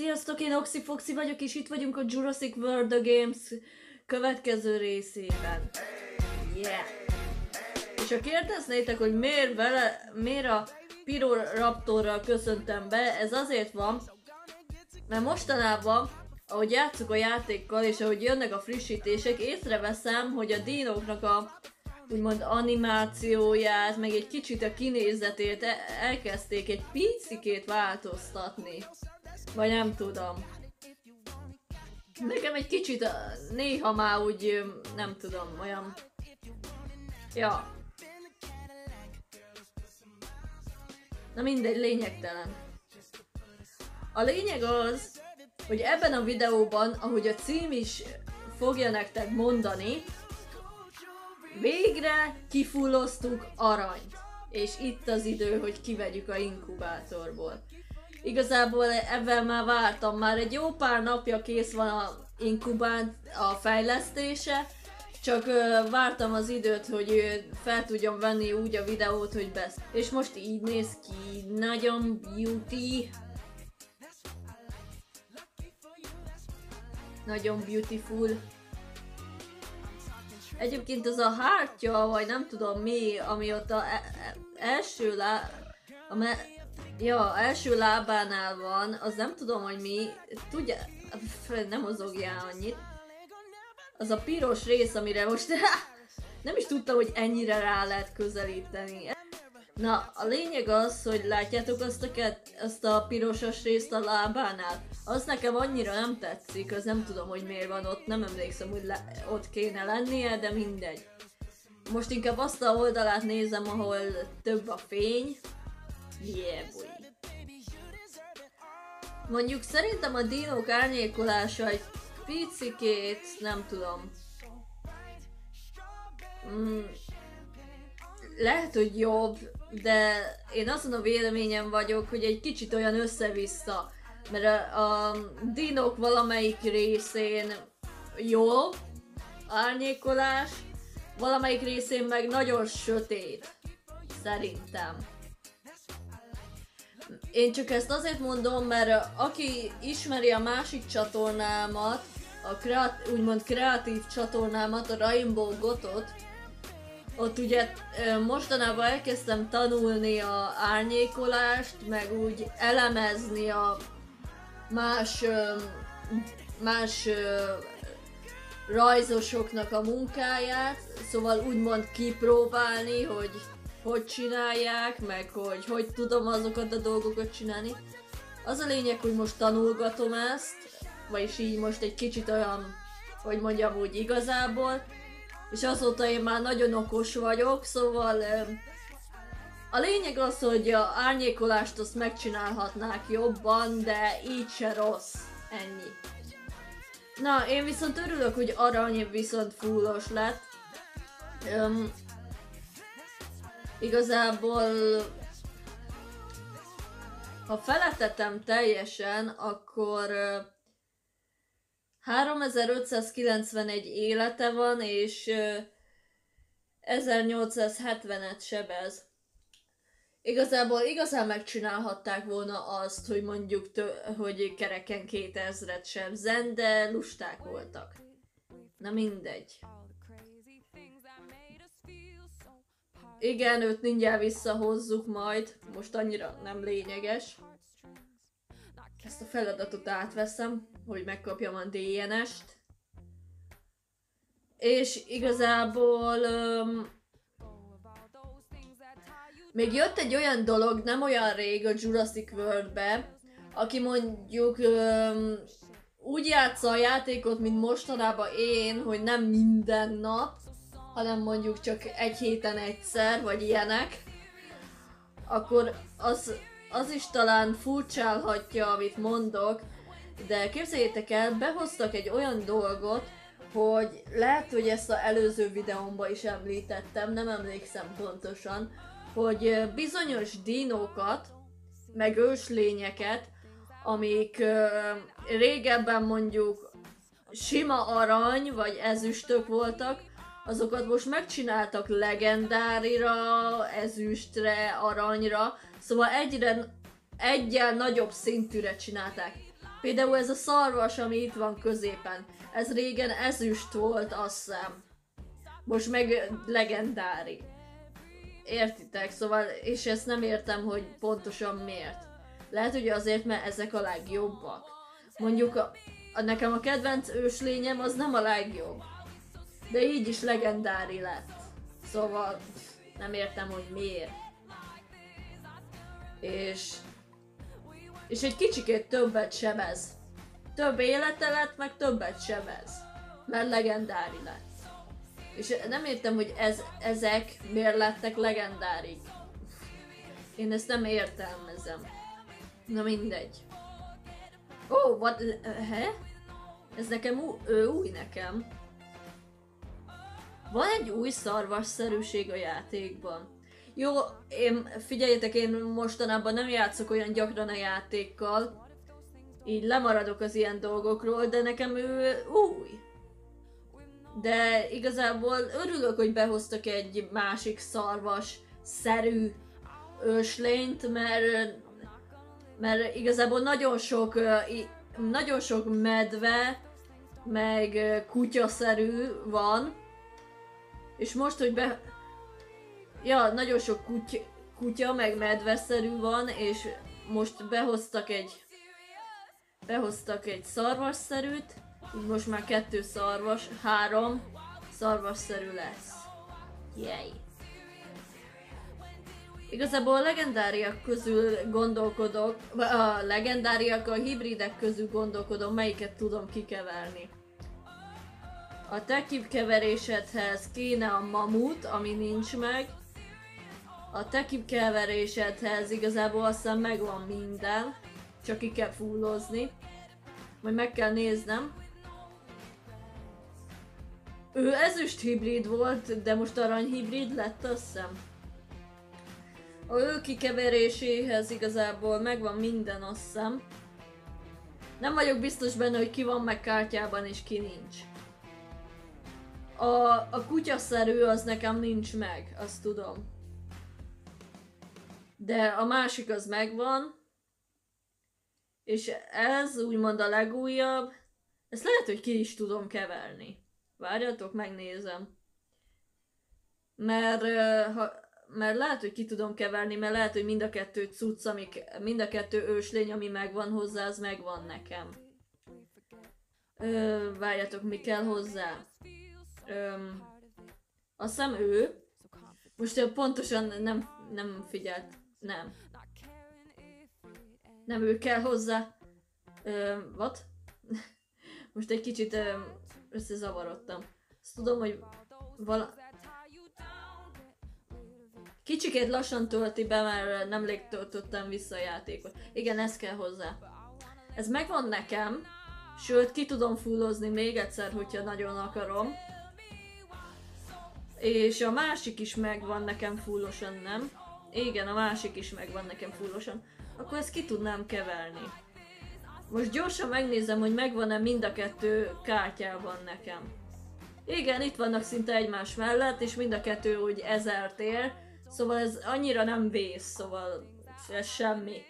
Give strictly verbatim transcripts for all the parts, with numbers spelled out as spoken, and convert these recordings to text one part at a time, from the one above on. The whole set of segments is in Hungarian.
Sziasztok, én Oxy Foxy vagyok, és itt vagyunk a Jurassic World The Games következő részében. Yeah! És ha kérdeznétek, hogy miért, vele, miért a Piroraptorral köszöntem be, ez azért van, mert mostanában, ahogy játszok a játékkal, és ahogy jönnek a frissítések, észreveszem, hogy a dinóknak a úgymond animációját, meg egy kicsit a kinézetét elkezdték egy picikét változtatni. Vagy nem tudom. Nekem egy kicsit néha már úgy, nem tudom, olyan... Ja. Na mindegy, lényegtelen. A lényeg az, hogy ebben a videóban, ahogy a cím is fogja nektek mondani, végre kifulloztuk aranyt. És itt az idő, hogy kivegyük a inkubátorból. Igazából ebben már vártam, már egy jó pár napja kész van a inkubált a fejlesztése, csak ö, vártam az időt, hogy ö, fel tudjam venni úgy a videót, hogy besz. És most így néz ki, nagyon beauty. Nagyon beautiful. Egyébként az a hártya, vagy nem tudom mi, ami ott a e e első lá... A me ja, első lábánál van, az nem tudom, hogy mi, tudja, nem mozogjál annyit. Az a piros rész, amire most nem is tudtam, hogy ennyire rá lehet közelíteni. Na, a lényeg az, hogy látjátok azt a, kett, azt a pirosas részt a lábánál? Az nekem annyira nem tetszik, az nem tudom, hogy miért van ott, nem emlékszem, hogy le, ott kéne lennie, de mindegy. Most inkább azt a oldalát nézem, ahol több a fény. Yeah, boy. Mondjuk szerintem a dinók árnyékolása egy picikét, nem tudom. Mm, lehet, hogy jobb, de én azon a véleményem vagyok, hogy egy kicsit olyan össze-vissza. Mert a, a dinók valamelyik részén jó árnyékolás, valamelyik részén meg nagyon sötét. Szerintem. Én csak ezt azért mondom, mert aki ismeri a másik csatornámat, a kreat, úgymond kreatív csatornámat, a Rainbow Gotot, ott ugye mostanában elkezdtem tanulni a árnyékolást, meg úgy elemezni a más, más rajzosoknak a munkáját, szóval úgymond kipróbálni, hogy hogy csinálják, meg hogy hogy tudom azokat a dolgokat csinálni. Az a lényeg, hogy most tanulgatom ezt, vagyis így most egy kicsit olyan, hogy mondjam úgy igazából, és azóta én már nagyon okos vagyok, szóval a lényeg az, hogy a árnyékolást azt megcsinálhatnák jobban, de így se rossz. Ennyi. Na, én viszont örülök, hogy arany viszont fullos lett. Um, Igazából, ha feletetem teljesen, akkor háromezer-ötszázkilencvenegy élete van, és ezernyolcszázhetvenet sebez. Igazából igazán megcsinálhatták volna azt, hogy mondjuk, hogy kereken kétezret sebzen, de lusták voltak. Na mindegy. Igen, őt mindjárt visszahozzuk majd, most annyira nem lényeges. Ezt a feladatot átveszem, hogy megkapjam a dé en est. És igazából... Um, még jött egy olyan dolog, nem olyan rég a Jurassic World-be, aki mondjuk um, úgy játsza a játékot, mint mostanában én, hogy nem minden nap, hanem mondjuk csak egy héten egyszer, vagy ilyenek, akkor az, az is talán furcsálhatja, amit mondok, de képzeljétek el, behoztak egy olyan dolgot, hogy lehet, hogy ezt az előző videómban is említettem, nem emlékszem pontosan, hogy bizonyos dinókat, meg őslényeket, amik uh, régebben mondjuk sima arany, vagy ezüstök voltak, azokat most megcsináltak legendárira, ezüstre, aranyra, szóval egyre, egyen nagyobb szintűre csinálták. Például ez a szarvas, ami itt van középen. Ez régen ezüst volt, azt hiszem. Most meg legendári. Értitek? Szóval, és ezt nem értem, hogy pontosan miért. Lehet, hogy azért, mert ezek a legjobbak. Mondjuk a, a nekem a kedvenc őslényem az nem a legjobb. De így is legendári lett. Szóval nem értem, hogy miért. És... És egy kicsikét többet sebez. Több élete lett, meg többet sebez. Mert legendári lett. És nem értem, hogy ez, ezek miért lettek legendárik. Én ezt nem értelmezem. Na mindegy. Ó, oh, what? He? Ez nekem új, ő új nekem. Van egy új szarvasszerűség a játékban. Jó, én, figyeljetek, én mostanában nem játszok olyan gyakran a játékkal. Így lemaradok az ilyen dolgokról, de nekem ő új. De igazából örülök, hogy behoztak egy másik szarvas-szerű őslényt, mert, mert igazából nagyon sok, nagyon sok medve, meg kutyaszerű van. És most, hogy be... Ja, nagyon sok kutya, kutya meg medveszerű van, és most behoztak egy... Behoztak egy szarvasszerűt. Így most már kettő szarvas, három szarvasszerű lesz. Yay! Igazából a legendáriak közül gondolkodok, a legendáriak a hibridek közül gondolkodom, melyiket tudom kikeverni. A te kikeverésedhez kéne a mamut, ami nincs meg. A te kikeverésedhez igazából azt hiszem megvan minden, csak ki kell fullozni. Majd meg kell néznem. Ő ezüst hibrid volt, de most arany hibrid lett, azt hiszem. A ő kikeveréséhez igazából megvan minden, azt hiszem. Nem vagyok biztos benne, hogy ki van meg kártyában és ki nincs. A, a kutyaszerű az nekem nincs meg, azt tudom. De a másik az megvan. És ez úgymond a legújabb. Ezt lehet, hogy ki is tudom keverni. Várjatok, megnézem. Mert, ha, mert lehet, hogy ki tudom keverni, mert lehet, hogy mind a kettő cucc, amik, mind a kettő őslény, ami megvan hozzá, az megvan nekem. Ö, várjatok, mi kell hozzá? Ö, azt hiszem ő. Most pontosan nem, nem figyelt. Nem. Nem ő kell hozzá. Ö, what? Most egy kicsit ö, összezavarodtam. Azt tudom, hogy vala... Kicsikét lassan tölti be, mert nemrég töltöttem vissza a játékot. Igen, ez kell hozzá. Ez megvan nekem, sőt ki tudom fullozni még egyszer, hogyha nagyon akarom. És a másik is megvan nekem fullosan, nem? Igen, a másik is megvan nekem fullosan. Akkor ezt ki tudnám keverni. Most gyorsan megnézem, hogy megvan-e mind a kettő kártyában nekem. Igen, itt vannak szinte egymás mellett, és mind a kettő úgy ezert ér. Szóval ez annyira nem vész, szóval ez semmi.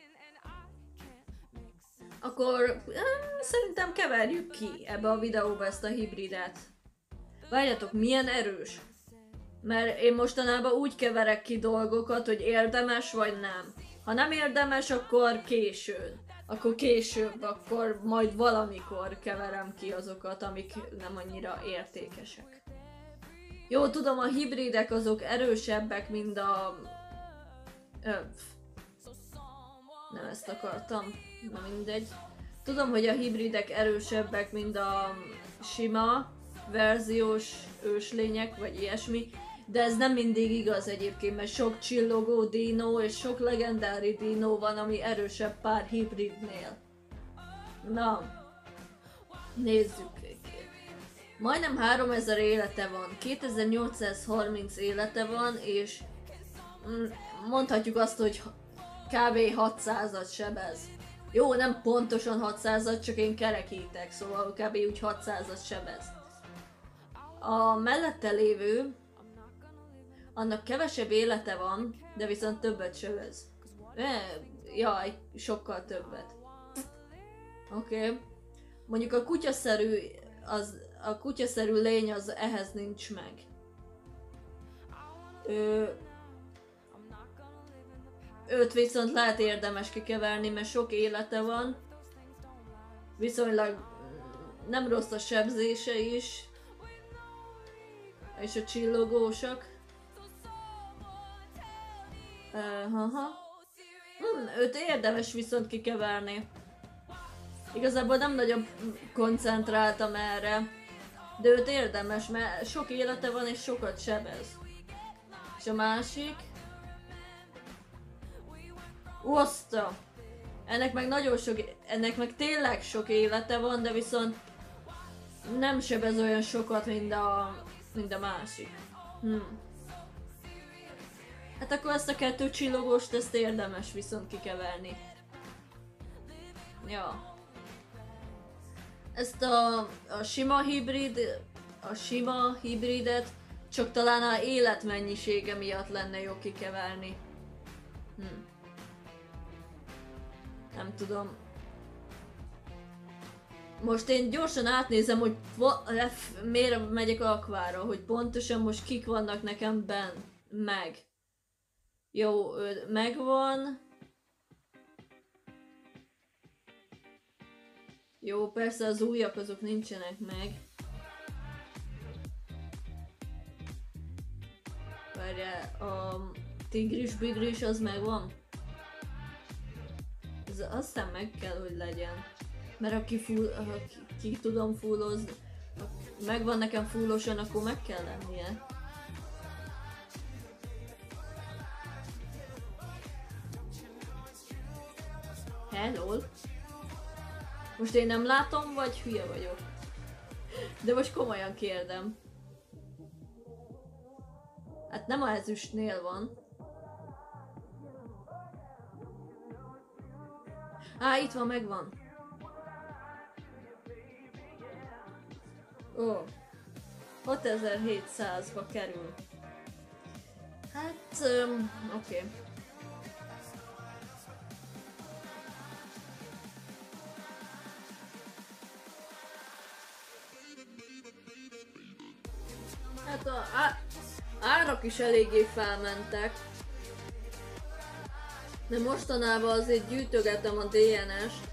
Akkor hm, szerintem keverjük ki ebbe a videóba ezt a hibridet. Várjatok, milyen erős. Mert én mostanában úgy keverek ki dolgokat, hogy érdemes vagy nem. Ha nem érdemes, akkor későn. Akkor később, akkor majd valamikor keverem ki azokat, amik nem annyira értékesek. Jó, tudom, a hibridek azok erősebbek, mint a... Öff. Nem ezt akartam. Na mindegy. Tudom, hogy a hibridek erősebbek, mint a sima verziós őslények, vagy ilyesmi. De ez nem mindig igaz egyébként, mert sok csillogó dino és sok legendári dino van, ami erősebb pár hibridnél. Na, nézzük. Majdnem háromezer élete van, kétezer-nyolcszázharminc élete van, és mondhatjuk azt, hogy kb. hatszázat sebez. Jó, nem pontosan hatszázat, csak én kerekítek, szóval kb. Úgy hatszázat sebez. A mellette lévő, annak kevesebb élete van, de viszont többet sebez. E, jaj, sokkal többet. Oké. Okay. Mondjuk a kutyaszerű, az, a kutyaszerű lény az ehhez nincs meg. Ö, őt viszont lehet érdemes kikeverni, mert sok élete van. Viszonylag nem rossz a sebzése is. És a csillogósak. Aha. Hmm, őt érdemes viszont kikeverni. Igazából nem nagyon koncentráltam erre. De őt érdemes, mert sok élete van és sokat sebez. És a másik... Oszta! Ennek meg nagyon sok... Ennek meg tényleg sok élete van, de viszont... Nem sebez olyan sokat, mint a... mint a másik. Hmm. Hát akkor ezt a kettő csillogóst, ezt érdemes viszont kikeverni. Ja. Ezt a, a sima hibrid, a sima hibridet csak talán a életmennyisége miatt lenne jó kikeverni. Hm. Nem tudom. Most én gyorsan átnézem, hogy miért megyek akvára, hogy pontosan most kik vannak nekem benn, meg. Jó, megvan. Jó, persze az újak azok nincsenek meg. Várjál, a tigris-bigris az megvan? Ez aztán meg kell, hogy legyen. Mert ha ki, full, ha ki, ki tudom fullozni, ha megvan nekem fullosan, akkor meg kell lennie. Hello? Most én nem látom, vagy hülye vagyok? De most komolyan kérdem. Hát nem a ezüstnél van. Á, itt van, megvan. Ó. hatezer-hétszázba kerül. Hát, um, oké. Okay. Hát a á, árak is eléggé felmentek. De mostanában azért gyűjtögetem a dé en est.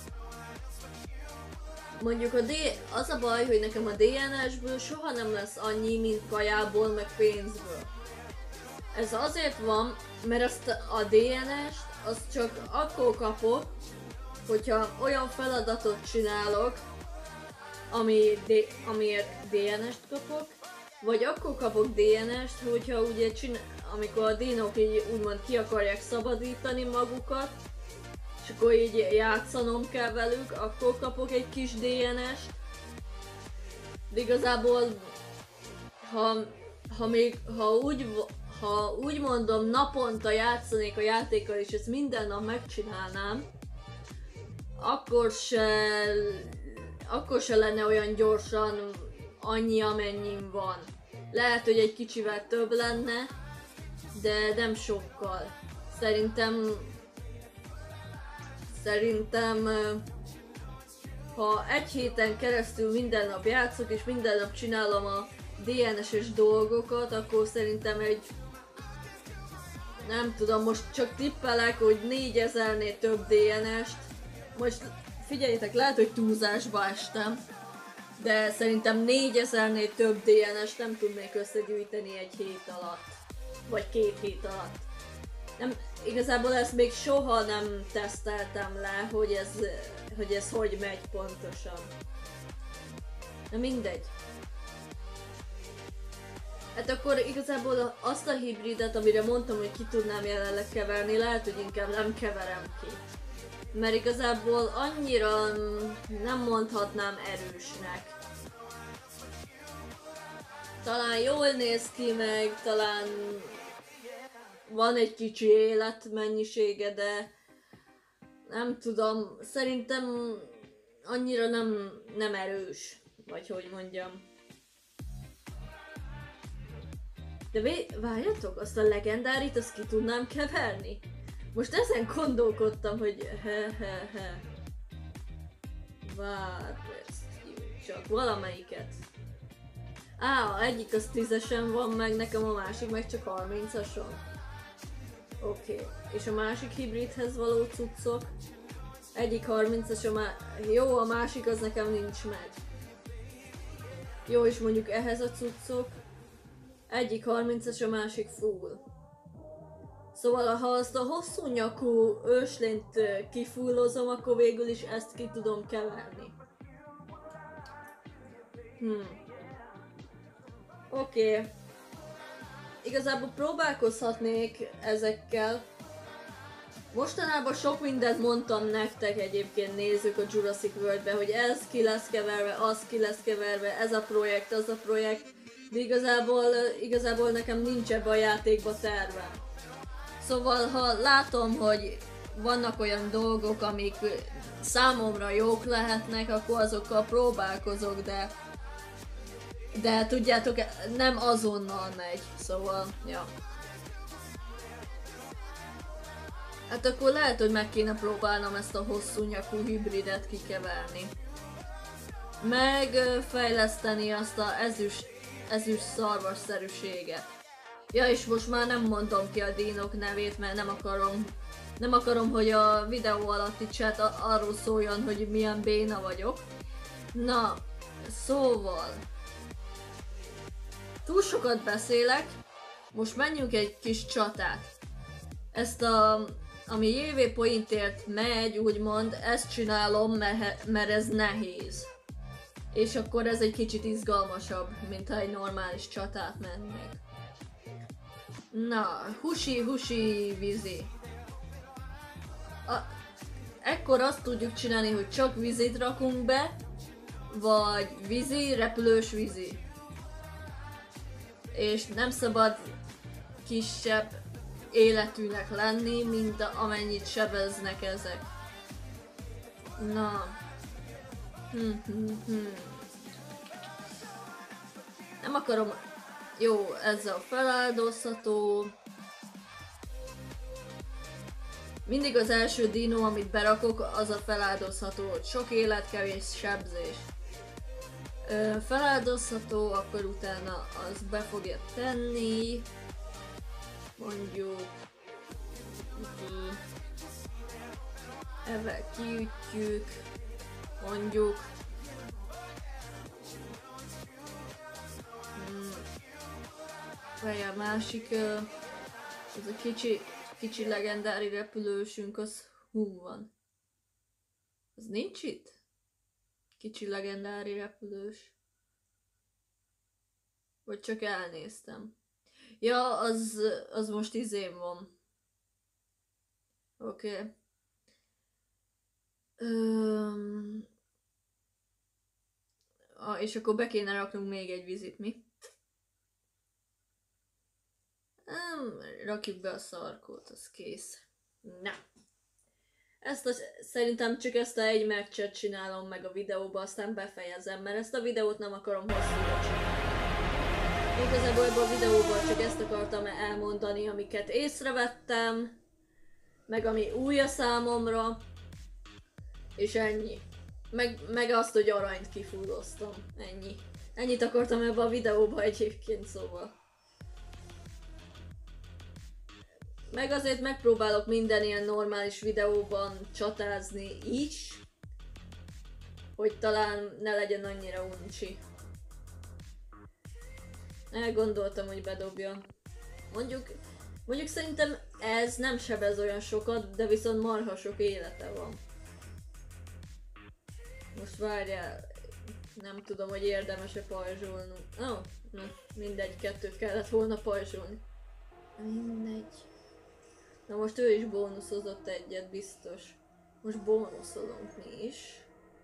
Mondjuk a D... az a baj, hogy nekem a dé en es-ből soha nem lesz annyi, mint kajából, meg pénzből. Ez azért van, mert azt a dé en est azt csak akkor kapok, hogyha olyan feladatot csinálok, ami D... amiért dé en est kapok, vagy akkor kapok dé en est, hogyha ugye csinál... amikor a dinók így úgymond ki akarják szabadítani magukat, és akkor így játszanom kell velük, akkor kapok egy kis dé en est. De igazából, ha, ha még, ha úgy, ha úgy mondom, naponta játszanék a játékkal, és ezt minden nap megcsinálnám, akkor se, akkor se lenne olyan gyorsan annyi, amennyim van. Lehet, hogy egy kicsivel több lenne, de nem sokkal. Szerintem Szerintem ha egy héten keresztül minden nap játszok és minden nap csinálom a dé en es-es dolgokat, akkor szerintem egy, nem tudom, most csak tippelek, hogy négyezernél több dé en est. Most figyeljétek, lehet, hogy túlzásba estem, de szerintem négyezernél több dé en est nem tudnék összegyűjteni egy hét alatt, vagy két hét alatt. Nem, igazából ezt még soha nem teszteltem le, hogy ez, hogy ez hogy megy pontosan. Na mindegy. Hát akkor igazából azt a hibridet, amire mondtam, hogy ki tudnám jelenleg keverni, lehet, hogy inkább nem keverem ki. Mert igazából annyira nem mondhatnám erősnek. Talán jól néz ki meg, talán van egy kicsi életmennyisége, de nem tudom, szerintem annyira nem, nem erős, vagy hogy mondjam. De vé- várjatok, azt a legendárit, azt ki tudnám keverni? Most ezen gondolkodtam, hogy he he he. Várj, ezt hívjuk csak valamelyiket. Á, egyik az tízesen van meg, nekem a másik meg csak harmincason. Oké, okay. És a másik hibridhez való cuccok? Egyik harmincas, a má... Jó, a másik az nekem nincs meg. Jó, és mondjuk ehhez a cuccok. Egyik harmincas, a másik full. Szóval ha azt a hosszú nyakú őslényt kifullozom, akkor végül is ezt ki tudom keverni. Hmm. Oké. Okay. Igazából próbálkozhatnék ezekkel. Mostanában sok mindent mondtam nektek egyébként, nézzük a Jurassic World-be, hogy ez ki lesz keverve, az ki lesz keverve, ez a projekt, az a projekt. De igazából, igazából nekem nincs ebbe a játékba terve. Szóval ha látom, hogy vannak olyan dolgok, amik számomra jók lehetnek, akkor azokkal próbálkozok, de de tudjátok, nem azonnal megy, szóval, ja. Hát akkor lehet, hogy meg kéne próbálnom ezt a hosszú nyakú hibridet kikeverni. Megfejleszteni azt a ezüst, ezüst szarvasszerűséget. Ja, és most már nem mondom ki a dinok nevét, mert nem akarom, nem akarom, hogy a videó alatti chat arról szóljon, hogy milyen béna vagyok. Na, szóval... Túl sokat beszélek, most menjünk egy kis csatát. Ezt a, ami jé vé pointért megy, úgymond, ezt csinálom, mert ez nehéz. És akkor ez egy kicsit izgalmasabb, mint ha egy normális csatát mennék. Na, husi, husi, vízi. A, ekkor azt tudjuk csinálni, hogy csak vízit rakunk be, vagy vízi, repülős vízi. És nem szabad kisebb életűnek lenni, mint amennyit sebeznek ezek. Na. Hm, hm, hm. Nem akarom... Jó, ez a feláldozható. Mindig az első dino, amit berakok, az a feláldozható. Sok élet, kevés sebzés. Ö, feláldozható, akkor utána az be fogja tenni. Mondjuk... Ezzel kiütjük. Mondjuk... Hmm. Várjál, másik... Ö, ez a kicsi, kicsi legendári repülősünk, az hú van. Az nincs itt? Kicsi legendári repülős. Vagy csak elnéztem. Ja, az, az most izém van. Oké. Okay. Um, ah, és akkor be kéne raknunk még egy vizit, mi? Um, rakjuk be a szarkót, az kész. Na. Ezt a, szerintem csak ezt a egy meccset csinálom meg a videóba, aztán befejezem, mert ezt a videót nem akarom hosszúra csinálni. Igazából ebben a videóban csak ezt akartam elmondani, amiket észrevettem, meg ami új a számomra, és ennyi. Meg, meg azt, hogy aranyt kifulloztam, ennyi. Ennyit akartam ebben a videóban egyébként, szóval. Meg azért megpróbálok minden ilyen normális videóban csatázni is, hogy talán ne legyen annyira uncsi. Elgondoltam, hogy bedobjam. Mondjuk, mondjuk szerintem ez nem sebez olyan sokat, de viszont marha sok élete van. Most várjál, nem tudom, hogy érdemes-e pajzsolnunk. Ó, oh, mindegy, kettőt kellett volna pajzsolni. Mindegy. Na most ő is bónuszozott egyet, biztos. Most bónuszolunk mi is.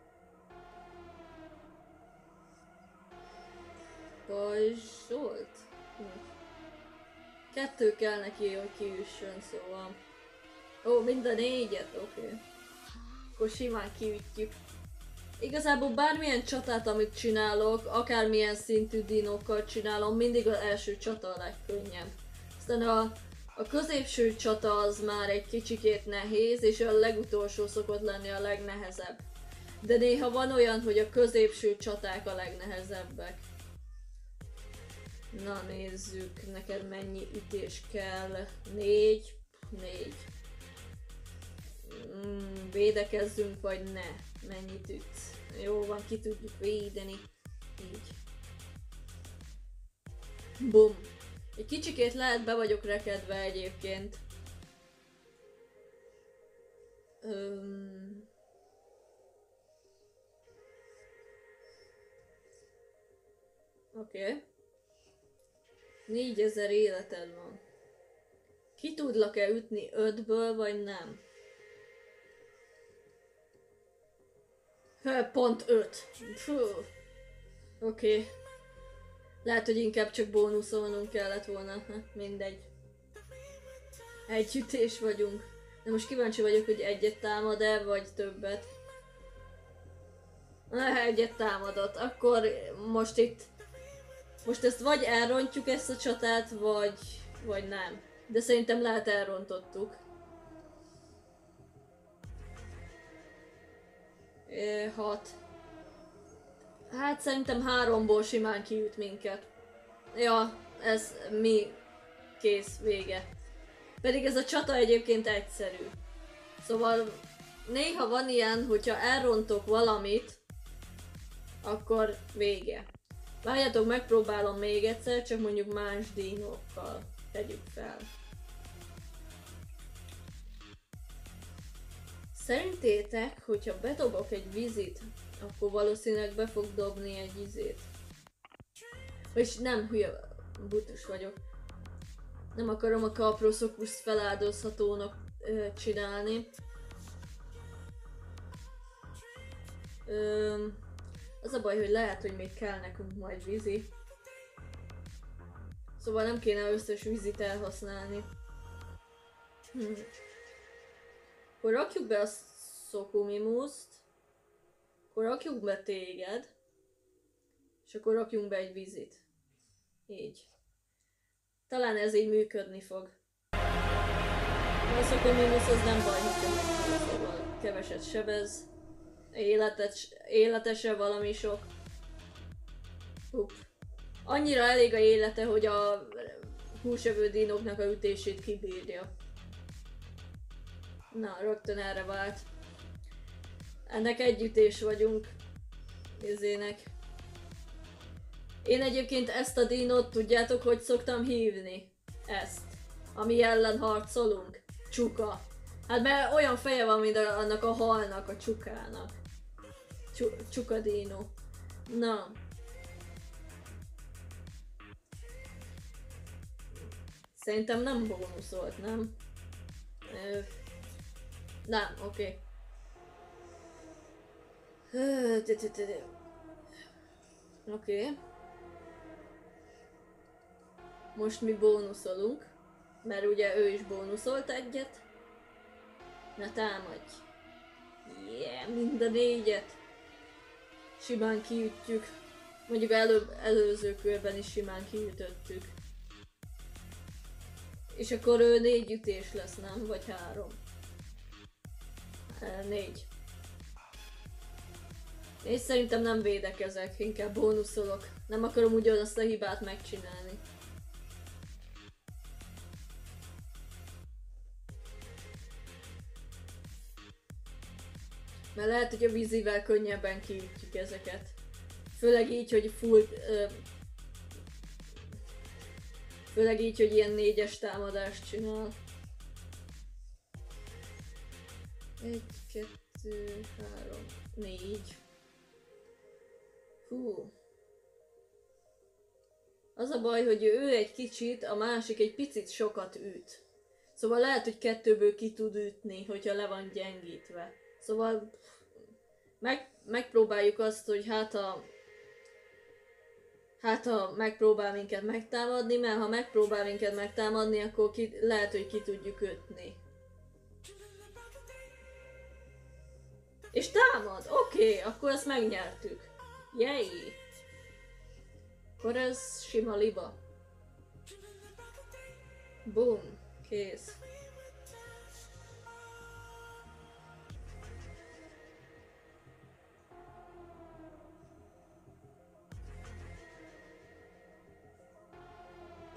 Pajzsolt? Hm. Kettő kell neki, hogy kiüssön, szóval. Ó, mind a négyet, oké. Okay. Akkor simán kiütjük. Igazából bármilyen csatát, amit csinálok, akármilyen szintű dinókkal csinálom, mindig az első csata a legkönnyebb. Aztán a A középső csata az már egy kicsikét nehéz, és a legutolsó szokott lenni a legnehezebb. De néha van olyan, hogy a középső csaták a legnehezebbek. Na nézzük, neked mennyi ütés kell. Négy. Négy. Mm, védekezzünk vagy ne. Mennyit ütsz? Jó van, ki tudjuk védeni. Így. Bum. Egy kicsikét lehet be vagyok rekedve egyébként. Öm... Oké. Okay. négyezer életed van. Ki tudlak-e ütni ötből, vagy nem? Hö, pont öt. Oké. Okay. Lehet, hogy inkább csak bónuszolnunk kellett volna. Ha, mindegy. Egy ütés vagyunk. De most kíváncsi vagyok, hogy egyet támad-e, vagy többet. Na, egyet támadott. Akkor most itt... Most ezt vagy elrontjuk ezt a csatát, vagy... vagy nem. De szerintem lehet elrontottuk. É, hat. Hát szerintem háromból simán kiüt minket. Ja, ez mi kész, vége. Pedig ez a csata egyébként egyszerű. Szóval néha van ilyen, hogyha elrontok valamit, akkor vége. Várjátok, megpróbálom még egyszer, csak mondjuk más dínokkal tegyük fel. Szerintétek, hogyha bedobok egy vizit, akkor valószínűleg be fog dobni egy izét. És nem, hülye, butus vagyok. Nem akarom a Kaproszopuszt feláldozhatónak ö, csinálni. Ö, az a baj, hogy lehet, hogy még kell nekünk majd vízi. Szóval nem kéne összes vízit elhasználni. Hm. Akkor rakjuk be a Szokumimuszt. Akkor rakjuk be téged. És akkor rakjunk be egy vízit. Így. Talán ez így működni fog. A Szokumimusz az nem baj, hogy szóval keveset sebez. Életes, életese valami sok. Hup. Annyira elég a élete, hogy a húsevő dinóknak a ütését kibírja. Na, rögtön erre vált. Ennek egy ütés vagyunk. Izének. Én egyébként ezt a dinót tudjátok, hogy szoktam hívni? Ezt. Ami ellen harcolunk. Csuka. Hát mert olyan feje van, mint a, annak a halnak, a csukának. Csu, csuka dino. Na. Szerintem nem bónuszolt, nem? Ö, nem, oké. Okay. Oké. Okay. Most mi bónuszolunk, mert ugye ő is bónuszolt egyet. Na támadj! Yeah, mind a négyet! Simán kiütjük. Mondjuk előbb, előző körben is simán kiütöttük. És akkor ő négy ütés lesz, nem? Vagy három? Négy. És szerintem nem védekezek, inkább bónuszolok. Nem akarom ugyanazt a hibát megcsinálni. Mert lehet, hogy a vízivel könnyebben kiütjük ezeket. Főleg így, hogy full... Ö, főleg így, hogy ilyen négyes támadást csinál. Egy, kettő, három, négy. Hú. Az a baj, hogy ő egy kicsit, a másik egy picit sokat üt. Szóval lehet, hogy kettőből ki tud ütni, hogyha le van gyengítve. Szóval meg, megpróbáljuk azt, hogy hát ha, hát ha megpróbál minket megtámadni, mert ha megpróbál minket megtámadni, akkor ki, lehet, hogy ki tudjuk ütni. És támad! Oké, okay, akkor ezt megnyertük. Yay! Akkor ez sima liba. Boom, kész.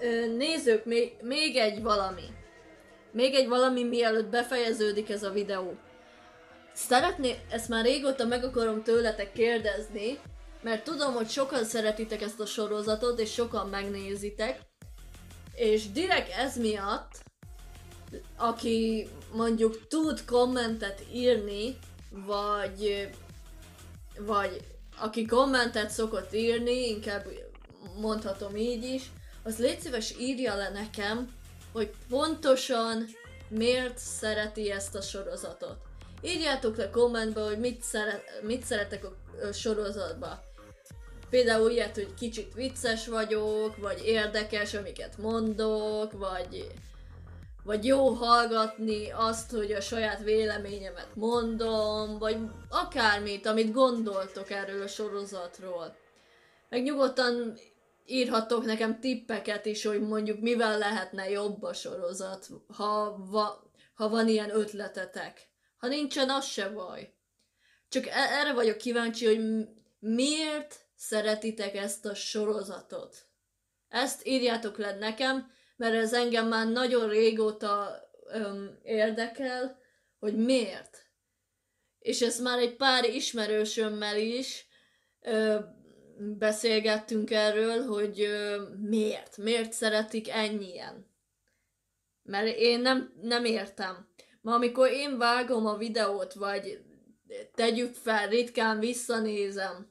nézők, még, még egy valami. Még egy valami, mielőtt befejeződik ez a videó. Szeretné, ezt már régóta meg akarom tőletek kérdezni, mert tudom, hogy sokan szeretitek ezt a sorozatot, és sokan megnézitek. És direkt ez miatt, aki mondjuk tud kommentet írni, vagy, vagy aki kommentet szokott írni, inkább mondhatom így is, az légy szíves írja le nekem, hogy pontosan miért szereti ezt a sorozatot. Írjátok le kommentbe, hogy mit, szeret, mit szeretek a, a sorozatba. Például ilyet, hogy kicsit vicces vagyok, vagy érdekes, amiket mondok, vagy, vagy jó hallgatni azt, hogy a saját véleményemet mondom, vagy akármit, amit gondoltok erről a sorozatról. Meg nyugodtan írhattok nekem tippeket is, hogy mondjuk mivel lehetne jobb a sorozat, ha, va, ha van ilyen ötletetek. Ha nincsen, az se baj. Csak erre vagyok kíváncsi, hogy miért szeretitek ezt a sorozatot. Ezt írjátok le nekem, mert ez engem már nagyon régóta öm, érdekel, hogy miért. És ezt már egy pár ismerősömmel is ö, beszélgettünk erről, hogy ö, miért, miért szeretik ennyien. Mert én nem, nem értem. Ma amikor én vágom a videót, vagy tegyük fel, ritkán visszanézem,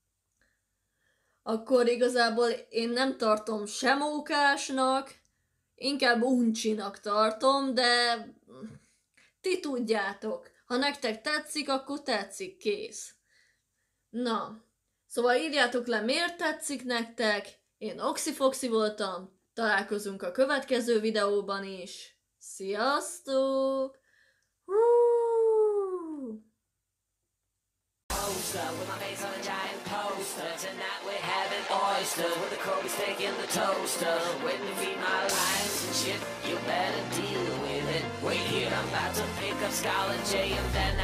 akkor igazából én nem tartom sem mókásnak, inkább uncsinak tartom, de ti tudjátok. Ha nektek tetszik, akkor tetszik, kész. Na, szóval írjátok le, miért tetszik nektek. Én Oxyfoxy voltam, találkozunk a következő videóban is. Sziasztok! With my face on a giant poster. Tonight we're having oysters with the Kobe steak in the toaster. Waiting to feed my lines and shit. You better deal with it. Wait here, I'm about to pick up Scarlet J and then